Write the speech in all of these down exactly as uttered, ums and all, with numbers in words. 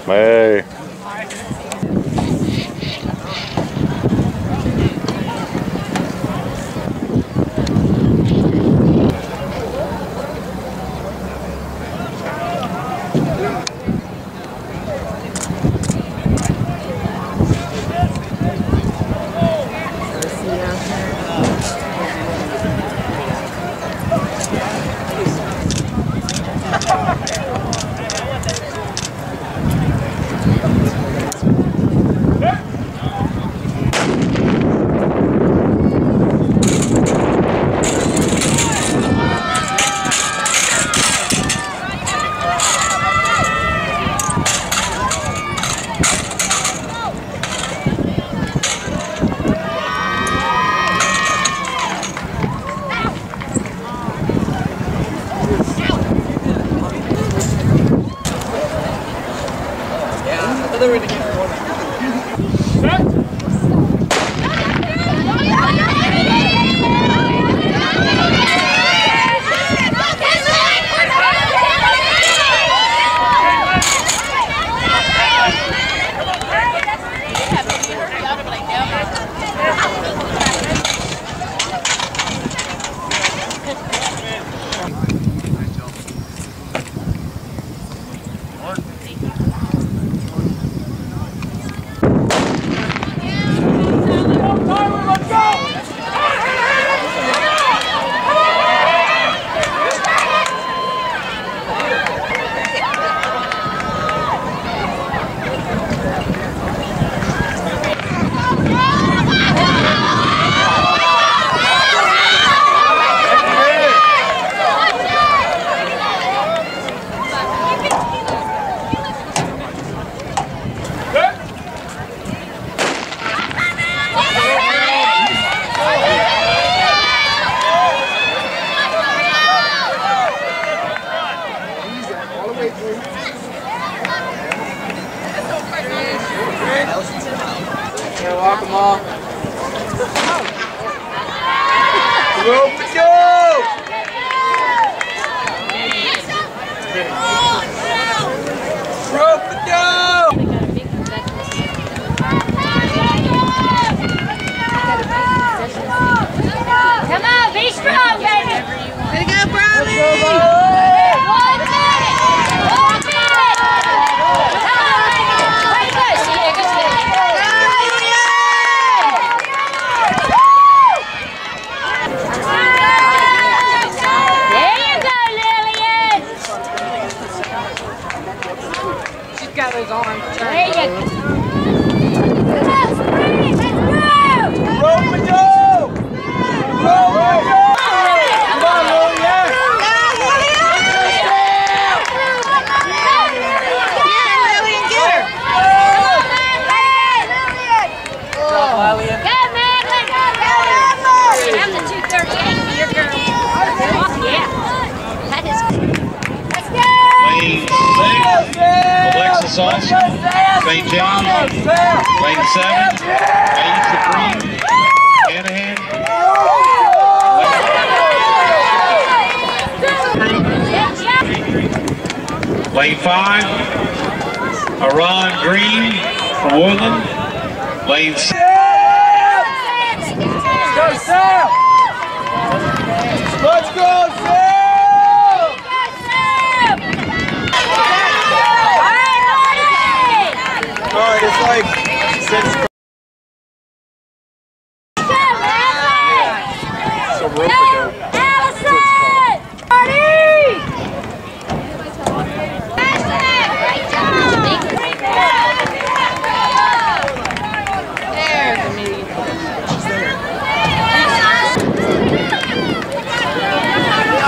Hey. Walk them all. Rope it go! Rope it go! Come on, be strong, baby! Way to go, Bradley! One minute! One minute! Come on! Way to go! See you, go see you. There you go, Lillian! She's got those arms. There you go. Come on, Spring! Let's go! Rope it go! Rope it go! Come on, Lillian! Alexis Austin, Saint James, lane seven, Ace Supreme, Hanahan, lane five, Aron Green from Woodland, lane six. Go, Sam! Let's go, Sam! Alright, it's like six. So rope it go. There's the meeting.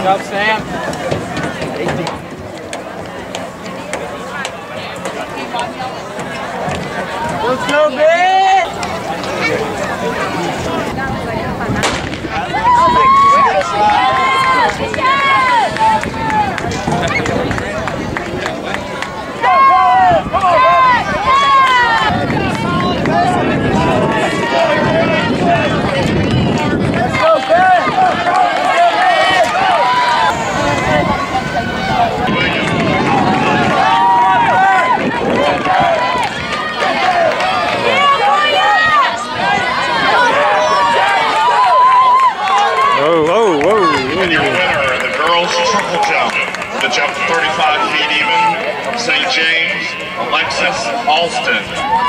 job, Sam. Let's go, Ben! The jump thirty-five feet even from Saint James, Alexis Alston.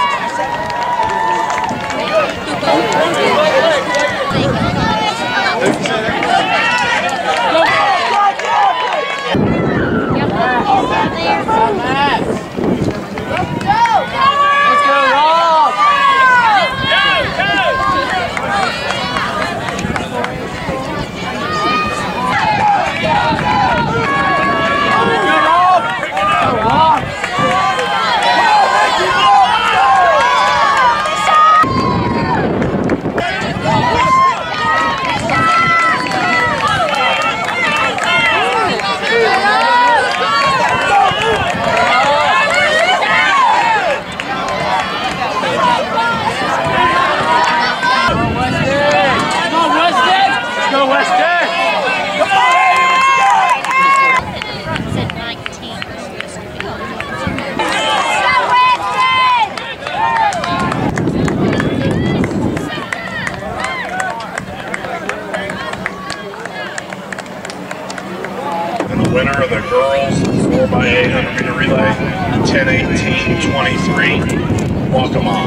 Winner of the girls four by eight hundred meter relay, ten eighteen twenty-three. Welcome on.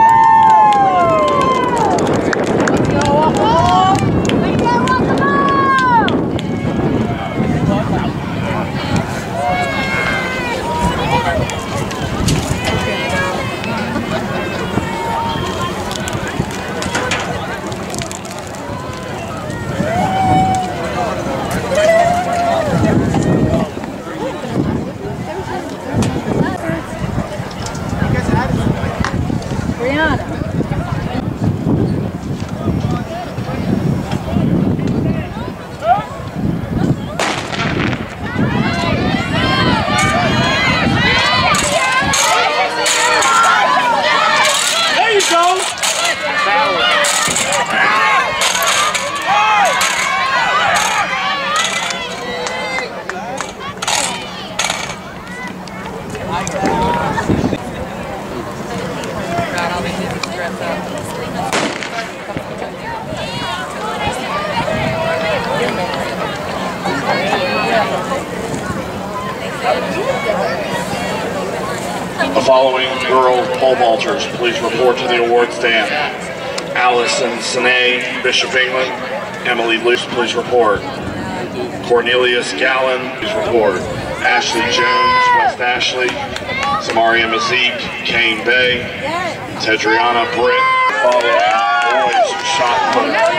The following girls pole vaulters, please report to the award stand. Allison Sine, Bishop England. Emily Luce, please report. Cornelius Gallen, please report. Ashley Jones, West Ashley. Samaria Mazik, Kane Bay. Tedriana Britt, following boys shot put, please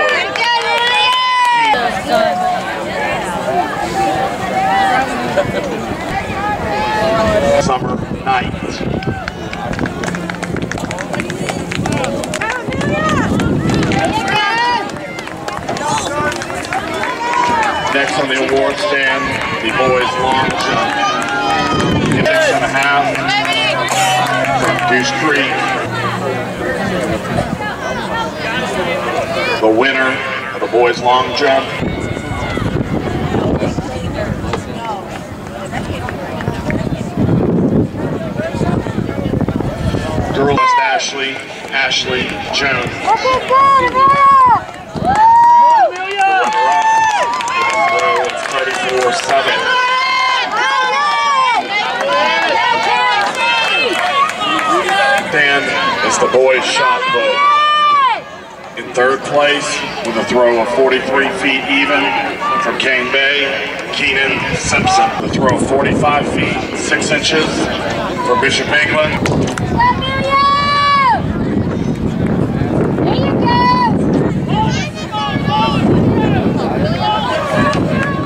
report. Summer Night. Next on the award stand, the boys long jump. Six and a half from Goose Creek. The winner of the boys long jump. Girls Ashley, Ashley Jones. thirty-four seven. Dan is the boys shot put. In third place with a throw of forty-three feet even from Kane Bay, Keenan Simpson. The throw of forty-five feet, six inches for Bishop England. There you go!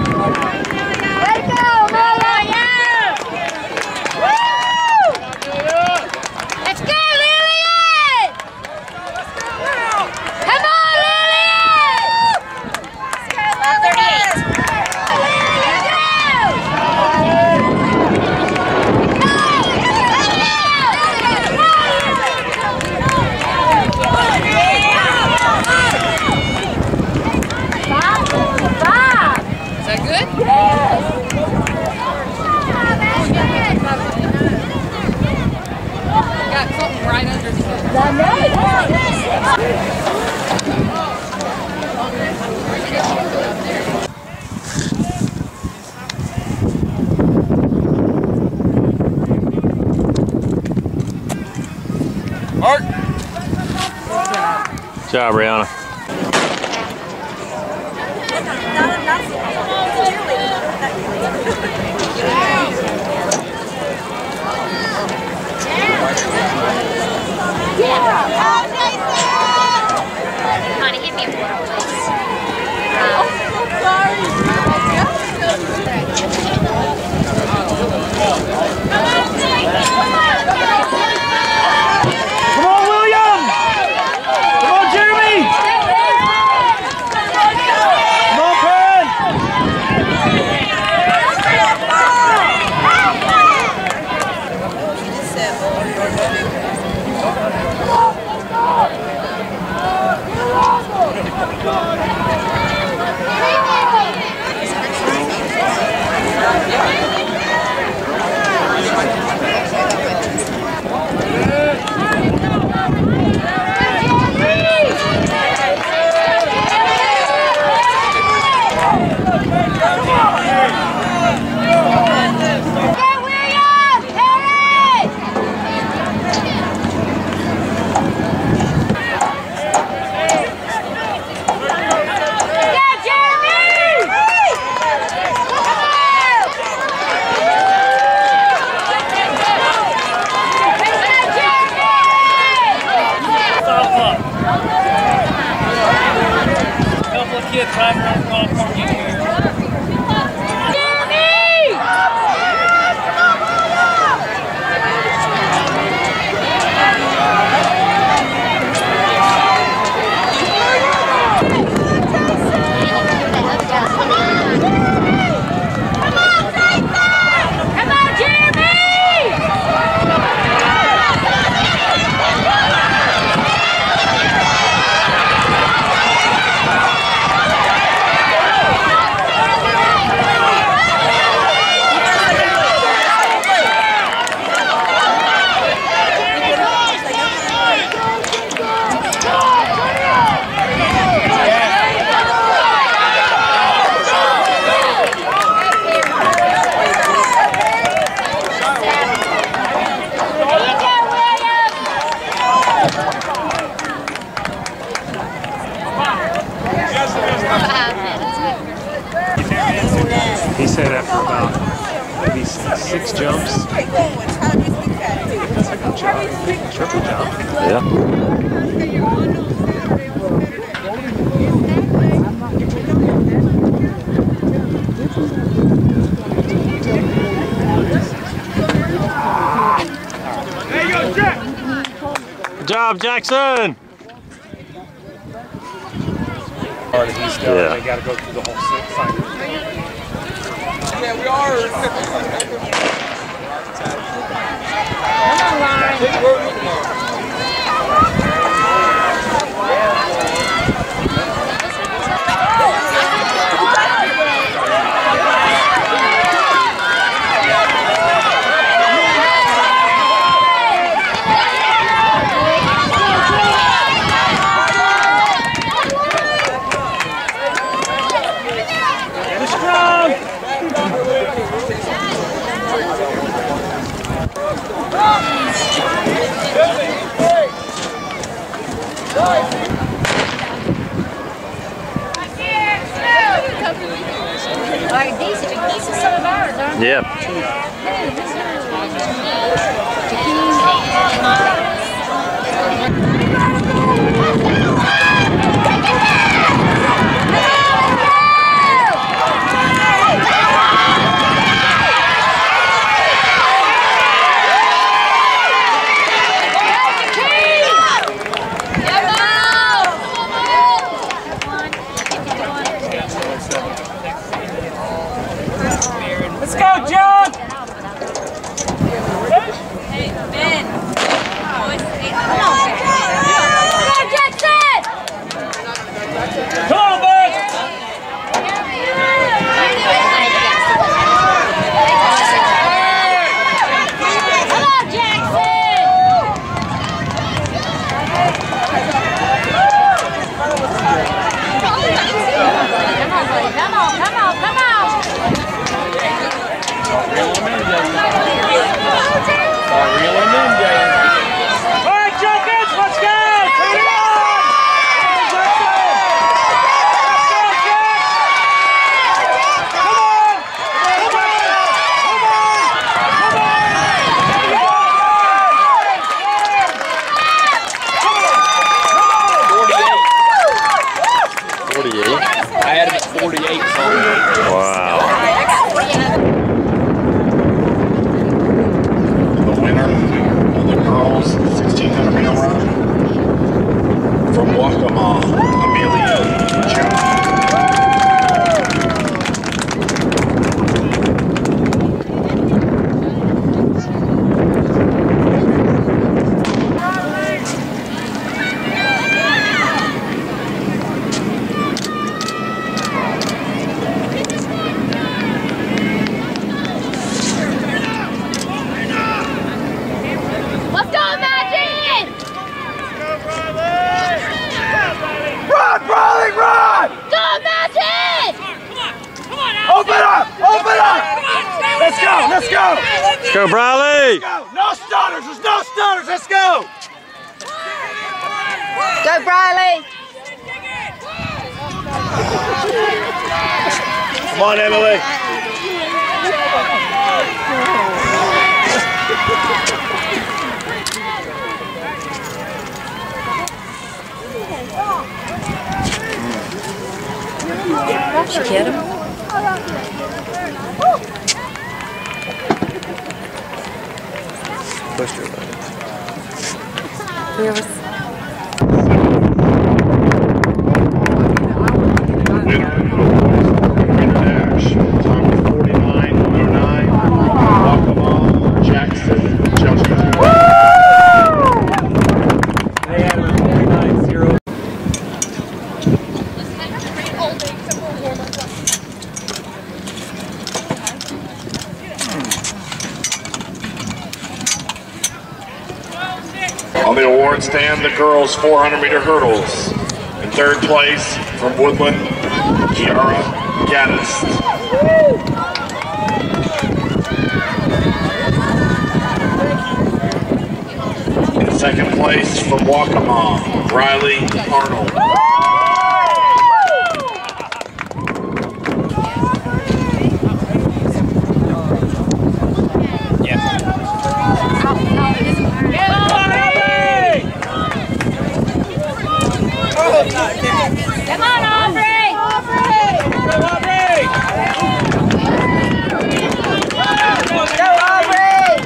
Mark. Good job, Brianna. Come on, hit me a water, please. Come on, William! Come on, Jeremy! Come on, Pen! Kids driving around the wrong parking here. He said after about maybe six jumps. Triple jump. Triple jump. Yeah. Good job, Jackson. Part of these done, Yeah. they got to go through the whole six cycle. Yeah, we are. Like these, these are some of ours, aren't they? Yep. Let's go, John! reel him in, Jay. All right, Jenkins, let's go! Turn it on! forty-eight. I had him at forty-eight. Wow. The winner of the girls sixteen hundred meter run from Waccamaw, Amelia Jones. Open up! Open up! Let's go! Let's go! Let's go, Briley! Let's go! No stutters! There's no stutters! Let's go! Go, Briley! Come on, Emily! Did you get him? Pushed her. Here was. Winner of the Winter Dash, time of forty-nine oh nine, Waccamaw Jackson Johnson. They had him at forty-nine zero. On the award stand, the girls four hundred meter hurdles. In third place from Woodland, Kiara Gaddis. In second place from Waccamaw, Riley Arnold. Come on, Aubrey! Aubrey! Go, Aubrey! Go, Aubrey!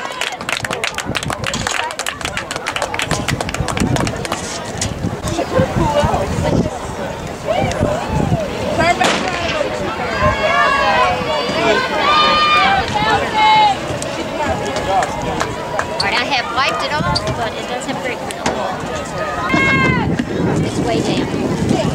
Alright, I have wiped it off, but it does have great It's way down.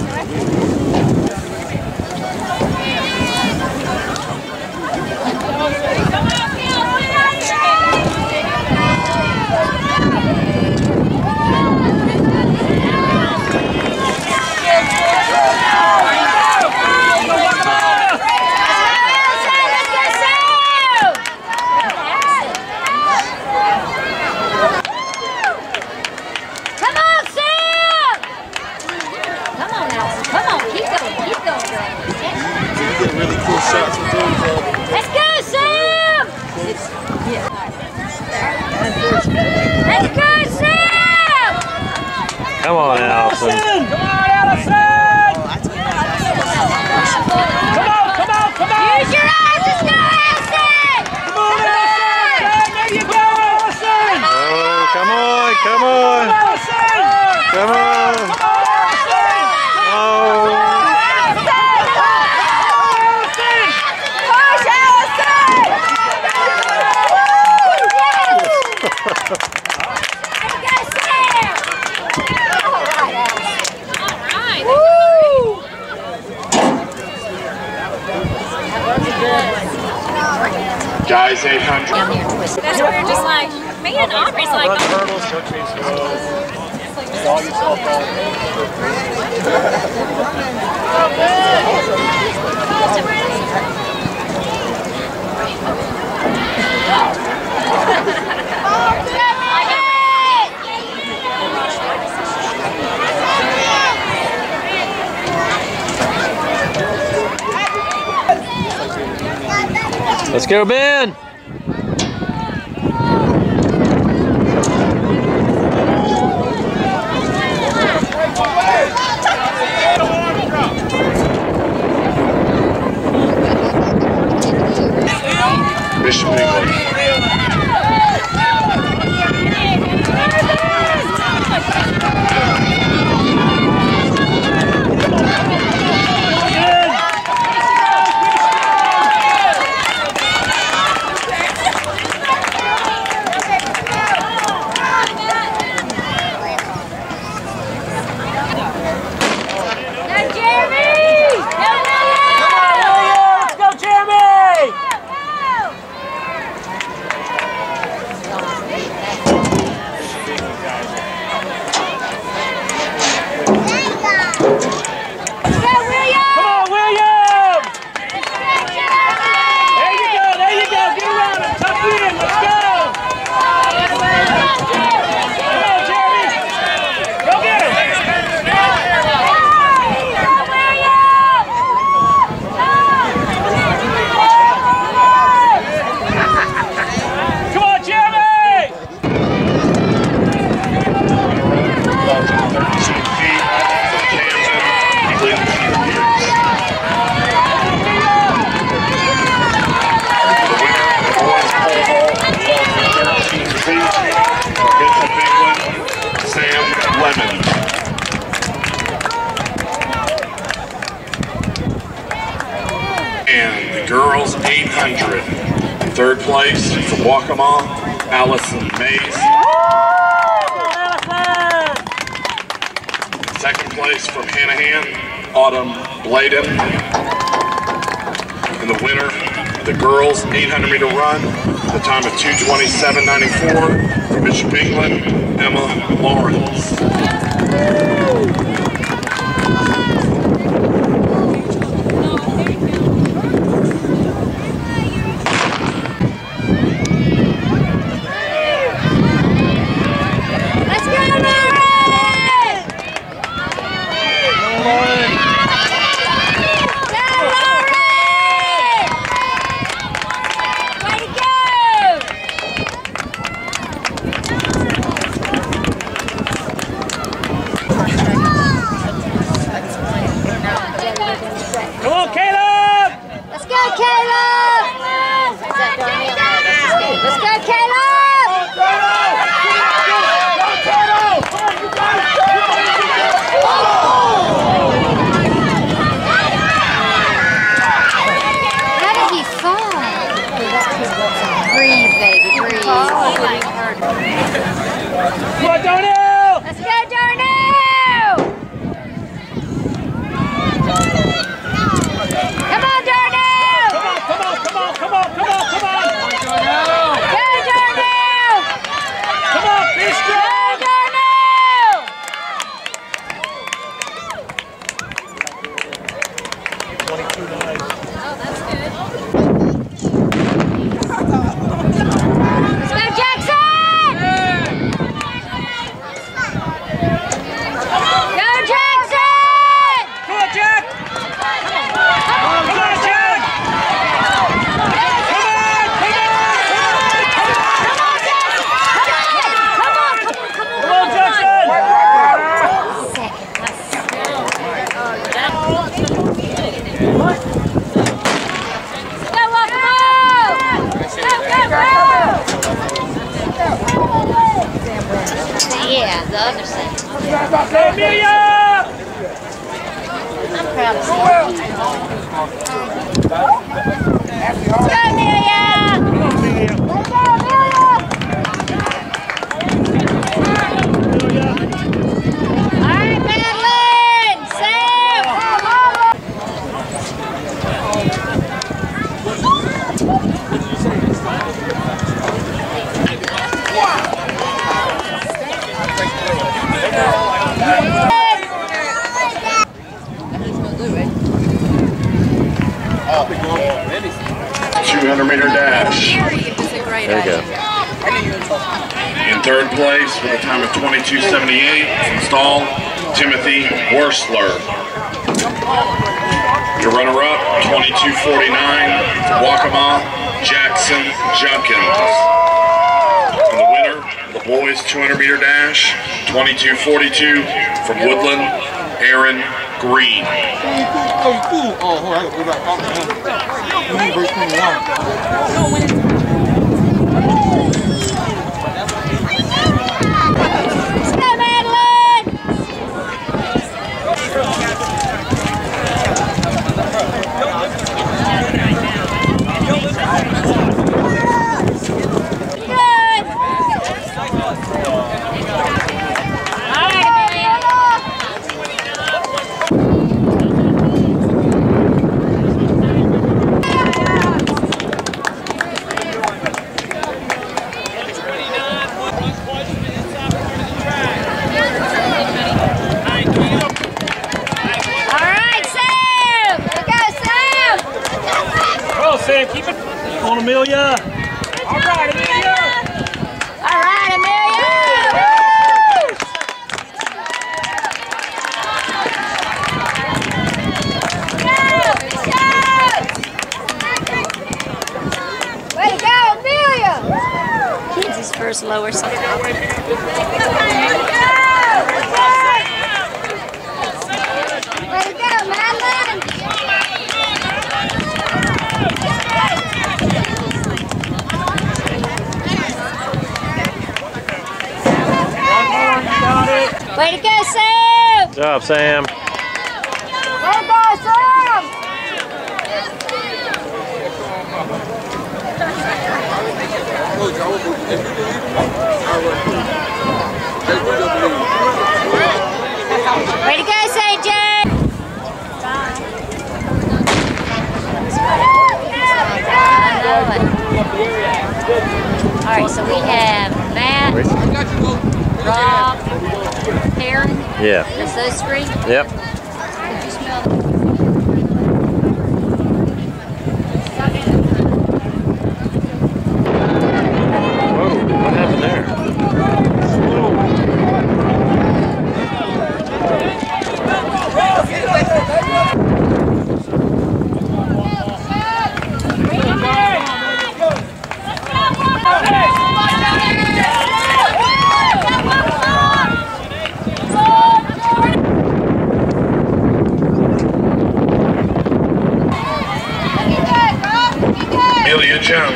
Let's go, Sam! Let's go, Sam! Come on, Allison. Come on, Allison! Come on, come on, come on! Use your eyes, let's go, Allison! Come on, Allison! There you go, Allison! Oh, come on, come on. Allison! Come on. Oh. Guys, eight hundred. That's where you're just like, man, Aubrey's like, Run hurdles, don't chase slow. Draw yourself Let's go, Ben! Bishop England. And the girls eight hundred. Third place from Waccamaw, Allison Mays. Second place from Hanahan, Autumn Bladen. And the winner of the girls eight hundred meter run, the time of two twenty-seven ninety-four, from Bishop England, Emma Lawrence. Yeah, the other side. Amelia! I'm proud of you. Go, Amelia! Come on, Amelia! Go, Amelia! All right, Madeline! Sam! two hundred meter dash. There you go. In third place with a time of twenty-two seventy-eight, installed Timothy Worsler. Your runner-up, twenty-two forty-nine from Waccamaw, Jackson Junkins. And the winner of the boys two hundred meter dash, twenty-two forty-two from Woodland, Aaron Green. Oh, hold on, I gotta go back. We need verse twenty-one. Sam, keep it on, Amelia. All right, Amelia. All right, Amelia. Way to go, Amelia. He's his first lower side. Way to go, Madeline. Way to go, Sam! Good job, Sam. Way to go, Sam! Way to go, Saint John! All right, so we have Matt, Rob, Aaron. Yeah. That's those three? Yep. Did you smell Whoa, what happened there? Amelia Jones.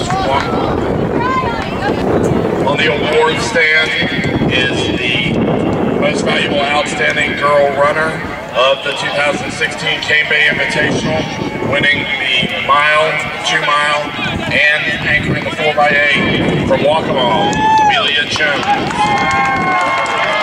On the award stand is the most valuable outstanding girl runner of the two thousand sixteen Cane Bay Invitational, winning the mile, two mile, and anchoring the four by eight from Waccamaw, Amelia Jones.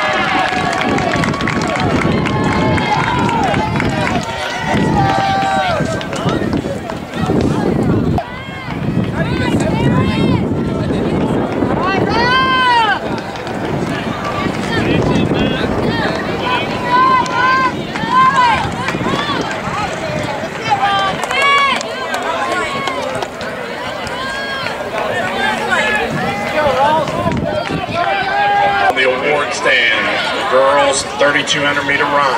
Stand, girls thirty-two hundred meter run.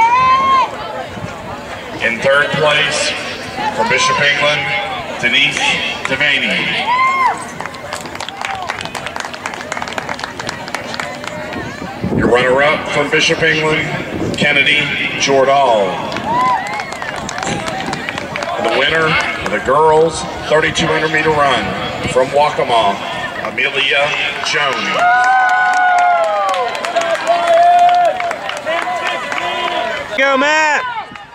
In third place, from Bishop England, Denise Devaney. Your runner-up from Bishop England, Kennedy Jordahl. And the winner of the girls thirty-two hundred meter run from Waccamaw, Amelia Jones. Go, Matt!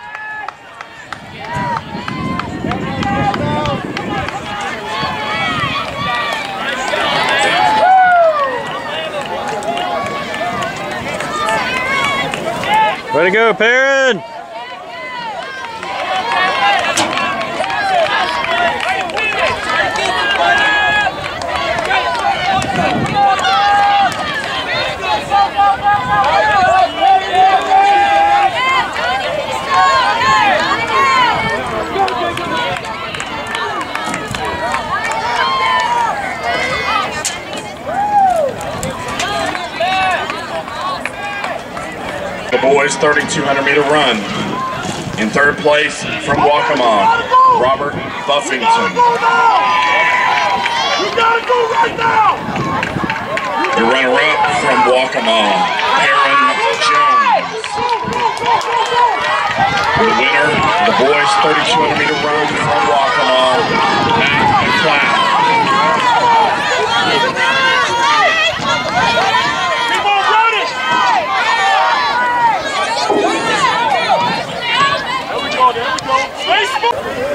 Way to go, Perrin! The boys thirty-two hundred meter run. In third place from Waccamaw, Robert Buffington. You gotta go right now! The runner-up from Waccamaw, Aaron Jones. The winner, the boys' thirty-two hundred meter run from Waccamaw, Matt McLeod. Keep on running! There we go, there we go. Facebook!